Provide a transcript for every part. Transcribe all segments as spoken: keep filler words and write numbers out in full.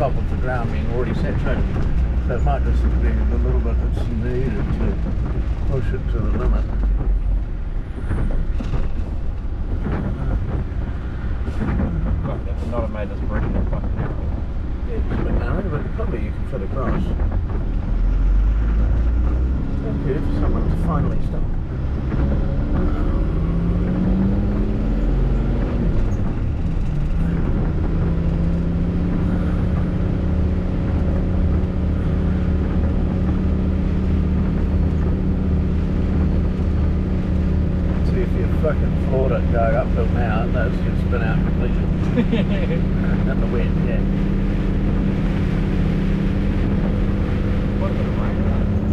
top of the ground being already saturated. So it might just be a little bit that's needed to push it to the limit. Fuck, that's not have made this bridge that fucking narrow. Yeah, it's a bit narrow, but probably you can fit across. Thank you for someone to finally stop. See if you fucking floored it going uphill now, those should spin out completely. In the wind, yeah. What a bit of rain.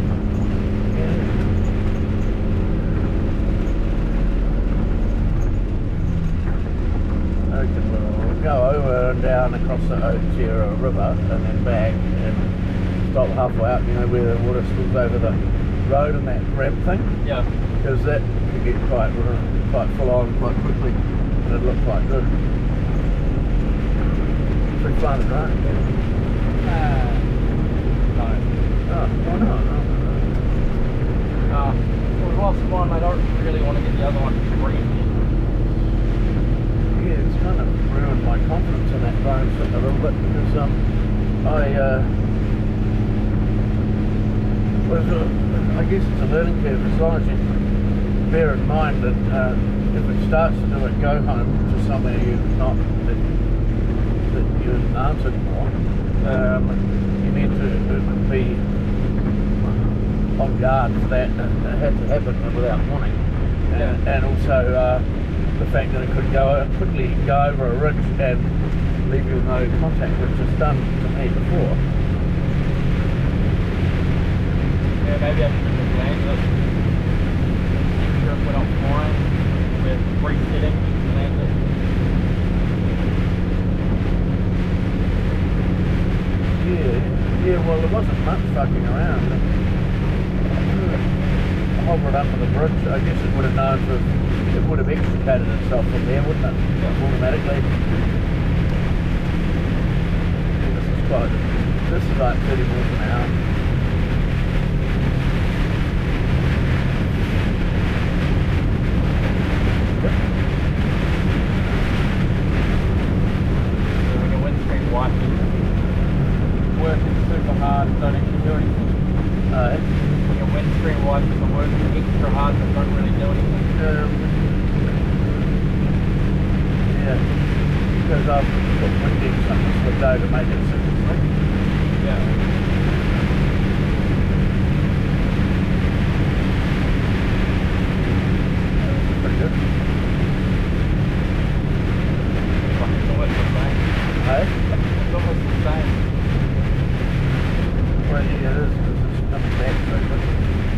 Okay, we'll go over and down across the Otira river and then back and stop halfway up, you know, where the water spills over the road and that ramp thing. Yeah. Because that could get quite, quite full on quite quickly and it looked quite good. Pretty fun, right? Uh, no. Oh, why not? No, Uh, well, whilst one, I don't really want to get the other one green. yeah, it's kind of ruined my confidence in that drone a little bit because um, I uh, was, uh, I guess it's a learning curve as long as you bear in mind that uh, if it starts to do it go home to somewhere you've not that, that you aren't anymore, um, you need to be on guard for that. It had to happen without warning, and, and also uh, the fact that it could go quickly go over a ridge and leave you with no contact, which is done to me before. Yeah, maybe I should just land it. Make sure it went up flying with resetting and land it. Yeah, yeah. Well, there wasn't much fucking around. Hover it up with a bridge. I guess it would have known to. It would have extricated itself from there, wouldn't it? Yeah. Automatically. This is quite. This is like thirty miles an hour. When your windscreen wiping, working super hard and don't actually do anything. Uh, When your windscreen wipers are working extra hard but don't really do anything. um, yeah, because I've put winding something for the day to make it super slick. Yeah. Pretty good. It's almost the same. Hey? It's almost the same. Well, yeah, it is. It's coming back so quickly.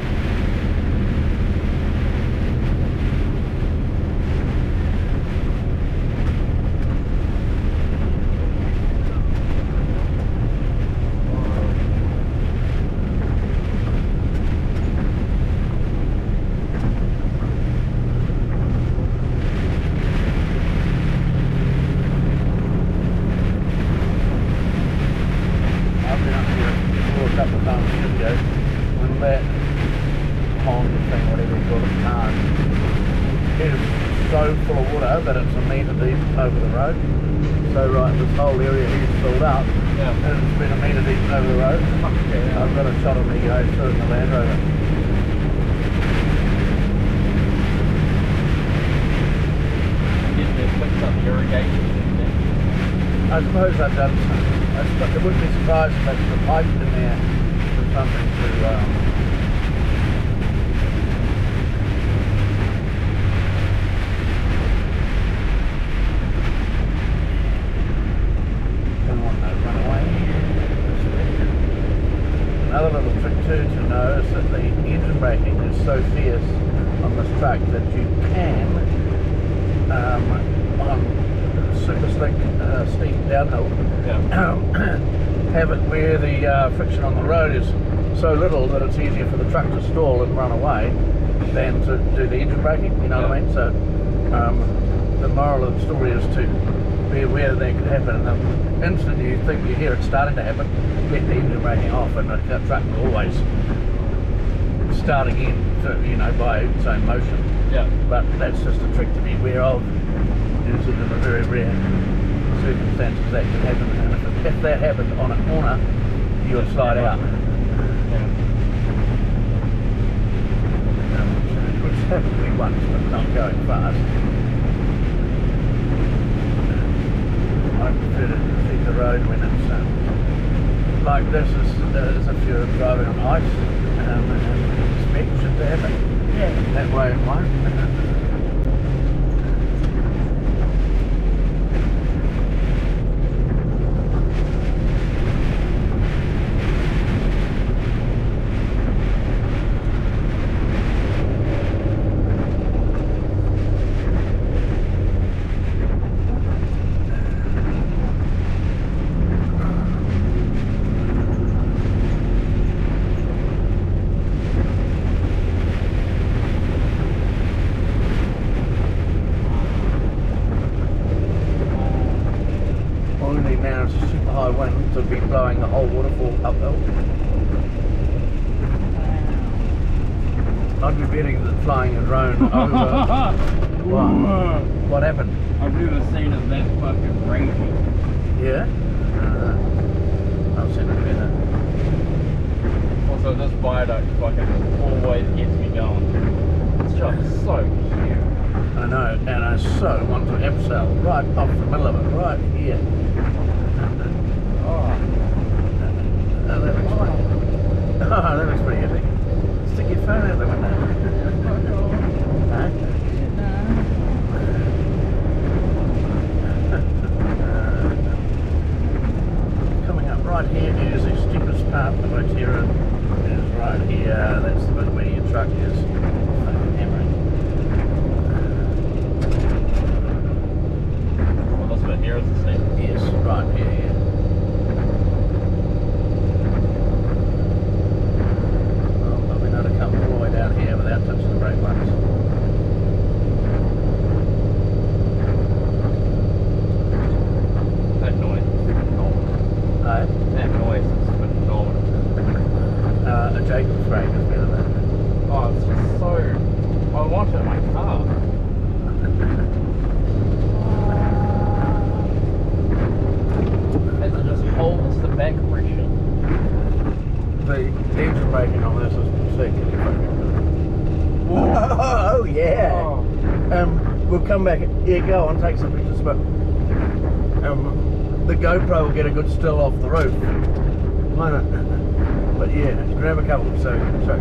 I've been up here before a couple of times years ago when that pond thing, whatever you call it, pond, is so full of water that it's a metre deep over the road. So right, this whole area here is filled up Yeah. and it's been a metre deep over the road. Fuck yeah. I've got a shot of me going through in the Land Rover. Getting there fixed up the irrigation system. I suppose I've done some. I suppose, I wouldn't be surprised if I put a pipe in there or something to um, don't want no run away. Another little trick too to know is that the engine braking is so fierce on this truck that you can um, on super slick uh, steep downhill Yeah. have it where the uh, friction on the road is so little that it's easier for the truck to stall and run away than to do the engine braking, you know what I mean? So um, the moral of the story is to be aware that that could happen. And the instant you think you hear it starting to happen, let the engine braking off, and the truck will always start again, so, you know, by its own motion. Yeah. But that's just a trick to be aware of. Is it in a very rare circumstances that can happen, and if, if that happened on a corner, you would slide out. Yeah. Um, which happened to me once, but not going fast. I prefer to see the road when it's um, like this, is, uh, as if you're driving on ice, um, and expect it to happen. Yeah. That way it won't. Now it's a super high wind to be blowing the whole waterfall uphill. I'd be betting that flying a drone over. What? What happened? I've never seen it that fucking rangy. Yeah? Uh, I've seen it better. Also, this viaduct fucking always gets me going. It's just so cute. I know, and I so want to abseil right off the middle of it, right here. Oh. Oh, that looks pretty, oh, that looks pretty easy. Stick your phone out the window. Huh? Coming up right here is the steepest part of Otira. It is right here. That's the bit where your truck is fucking hammering. Well, this bit here is the same. Yes, right here, yeah. Well, probably not to come all the way down here without touching the brake lights. That noise is phenomenal. Aye. That noise is phenomenal. Uh, a Jacob's brake is better than Oh, it's just so... I want it in my car. As it just holds the back pressure. the engine braking on this is particularly fucking good. Oh, oh yeah. Oh. Um, we'll come back. Yeah, go on, take some pictures, but um, the GoPro will get a good still off the roof, won't it? But yeah, grab a couple so so.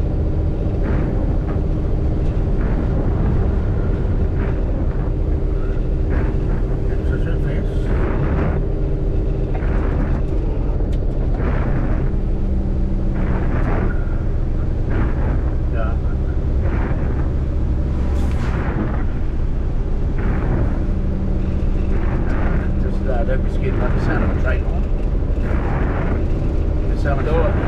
Don't be scared about the sound of a train horn. The sound of Do it.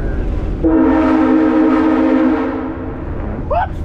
What?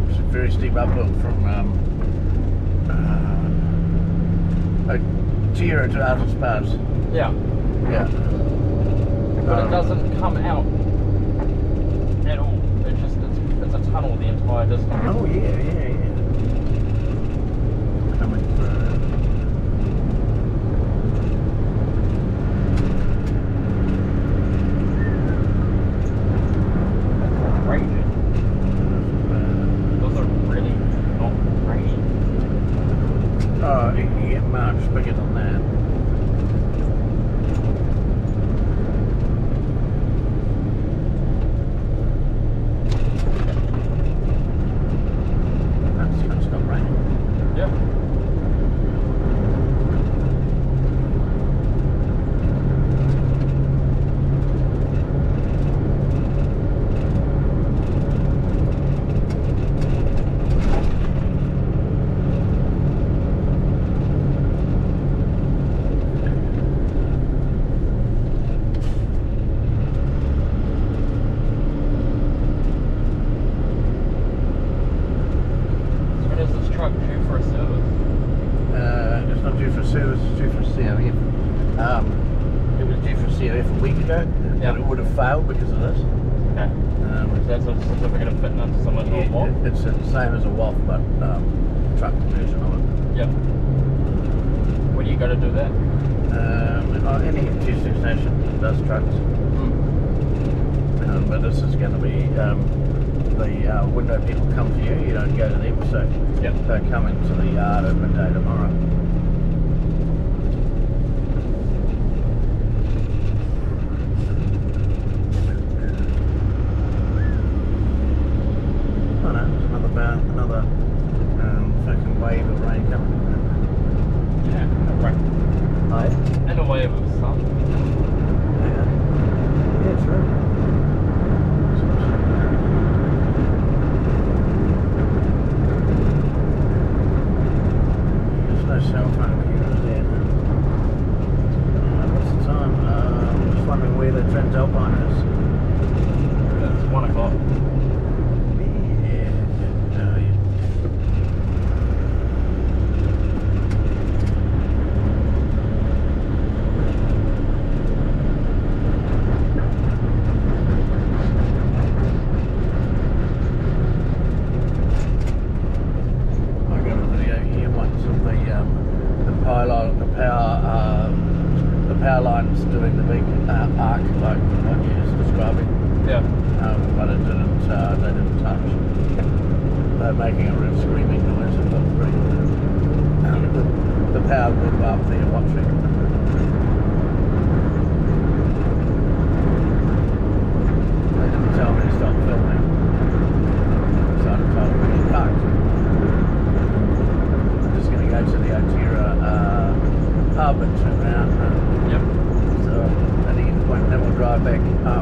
it's a very steep uphill from um, uh, Otira to Outer Spas. Yeah. Yeah. But Um, it doesn't come out at all. It's just it's, it's a tunnel the entire distance. Oh yeah, yeah, yeah. Coming through. Raging. Those are really not raging. Oh, you can get much bigger than that. That's gonna stop raining. Yeah. Service is due for C O F. Um, it was due for C O F a week ago, yeah. but it would have failed because of this. Okay. Um, so that's a certificate of fitness, similar to a yeah, W A F? It's the same as a W A F, but um, truck version of it. Yeah. When are you going to do that? Um, on any testing station that does trucks. Mm. Um, but this is going to be um, the uh, window people come to you, you don't go to them, so yep. they come into the yard at midday tomorrow. Another um, fucking wave of rain coming. Yeah, right. Right. And a wave of sun. Yeah. Yeah, true. There's no cell phone here, is there? Uh, what's the time? Uh, I'm just wondering where the Transalpine is. It's one o'clock. Power lines doing the big uh, arc like what you was describing. Yeah. Um, but it didn't. Uh, they didn't touch. They're making a real screaming noise. It looked pretty. Um, the, the power people up there watching. They didn't tell me to stop filming. So I told them to cut. I'm just going to go to the Otira uh, pub and turn around. And, yep. So at the end point, then we'll drive back up.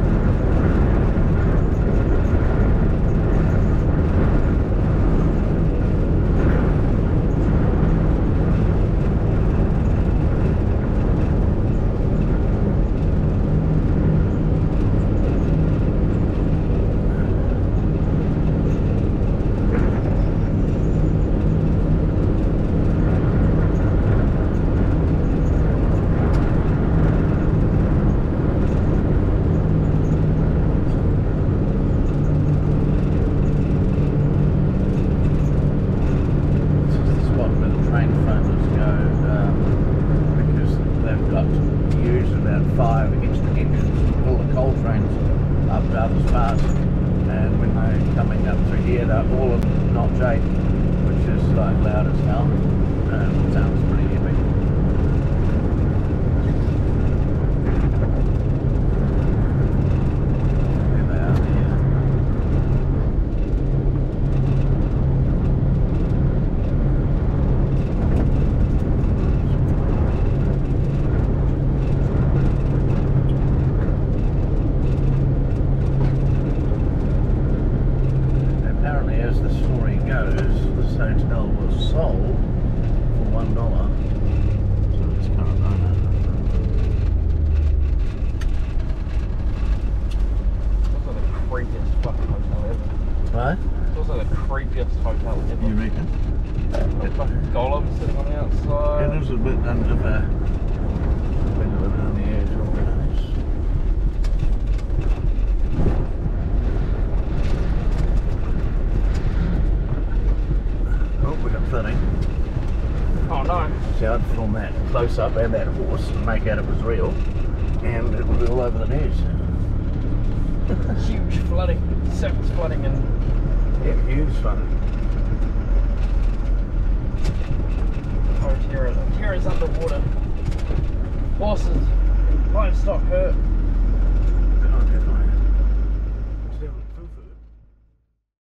And when they're coming up through here, they're all of not J, which is like loud as hell, and it sounds pretty epic. There they are here. As the story goes, this hotel was sold for one dollar to its current owner. Those are the craziest fucking hotel ever. What? also the creepiest hotel ever. You reckon? A fucking golem sitting on the outside. It is a bit under the, a bit on the edge of the house. Oh, we got thirty. Oh no. See, I'd film that close up and that horse and make out it was real, and it would be all over the news. Huge flooding, surface flooding, and Yeah, huge fun. Otira. Otira's underwater. Horses, livestock hurt.